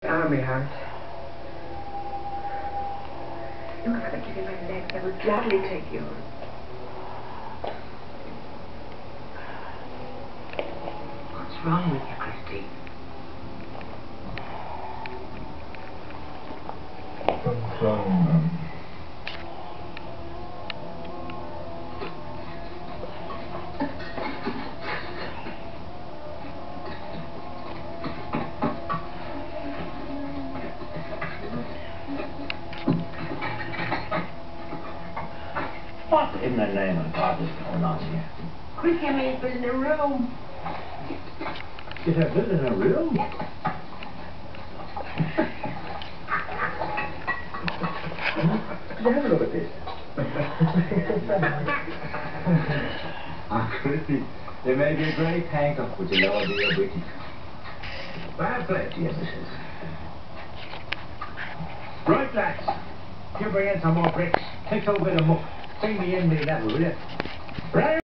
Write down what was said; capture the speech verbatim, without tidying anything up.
Army heart. Look, if I could give you my legs, I would gladly take yours. What's wrong with you, Christy? What's wrong, Mum? What in the name of God is going on here? Christy, I made building a room. Is there building a room? Have a look at this. Ah, Christy, there may be a great tanker, but you'll never be a witty. Fair play to you, missus. Right, lads. You bring in some more bricks. Take a bit of muck. Bring me in me level, will you? Right.